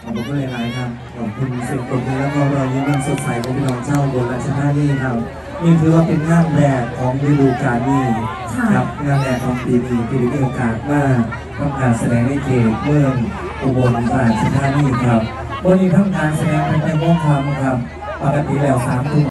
ขอบคุณหลายๆครับขอบคุณเสียงปรบมือแล้วก็รอยยิ้มอันสดใสของพี่น้องชาวอุบลราชธานีครับนี่ถือว่าเป็นงานแรกของฤดูกาลนี้ครับงานแรกของปีนี้ที่ได้มีโอกาสมาทำการแสดงในเขตเมืองอุบลราชธานีครับวันนี้ทำการแสดงเป็นโมงคำครับปกติแล้ว3 ทุ่ม